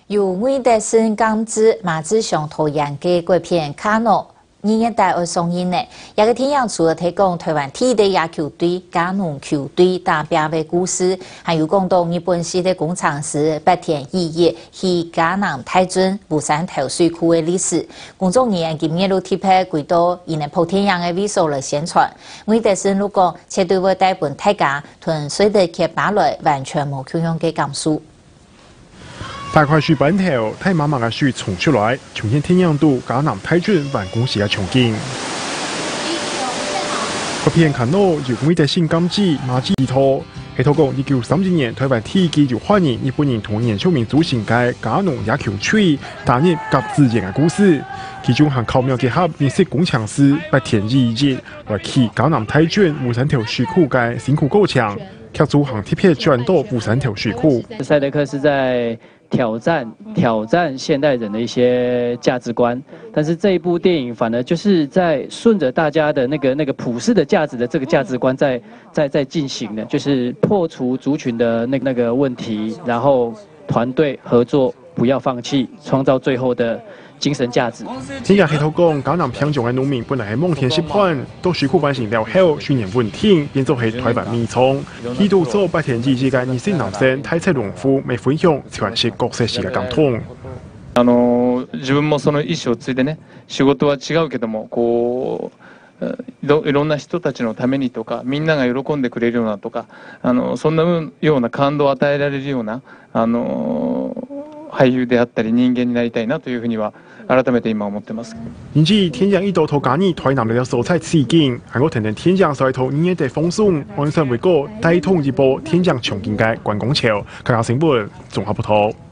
由魏德森监制、马志雄导演嘅国片《卡诺》2月8日上映呢。也个电影除了提供台湾第一队野球队加农球队打拼的故事，还有讲到日本时代工厂时白田一业去加南太准釜山投水库的历史。工作人员今日都贴拍几多以能普天样的 visual 来宣传。魏德森如果绝对会带本大家同随得去把来完全无同样嘅感受。 大块水板头，太慢慢嘅水冲出来，重现天样度加南太准办公室嘅场景。嗰片看到由每代新监制马志图，系透过1932年台湾第一季就欢迎日本人同原住民组成嘅加农野球队，打入甲自然嘅故事。其中还巧妙结合日式工厂师白田一业来去加南太准釜山头水库嘅辛苦过程，客组行贴片转到釜山头水库。 赛德克是在 挑战现代人的一些价值观，但是这一部电影反而就是在顺着大家的那个普世的价值的这个价值观在进行的，就是破除族群的那个问题，然后团队合作，不要放弃，创造最后的 精神价值。 听日系透讲，加南偏重嘅农民本来系蒙田习惯，到水库完成了后，水年稳定，变做系台湾米仓。呢度做白田之間日式男性太赤農夫未分享全是角色式嘅感通。 自分もその意思を継いでね、仕事は違うけども、こういろんな人たちのためにとか、みんなが喜んでくれるようなとか、そんなような感動を与えられるような俳優であったり人間になりたいなというふうには改めて今思ってます。 因此，天降一道土家呢，台南的蔬菜刺激，还有天天天降晒头2月的风送，完善为个带动一波天降重建嘅观光潮，更加成本综合不同。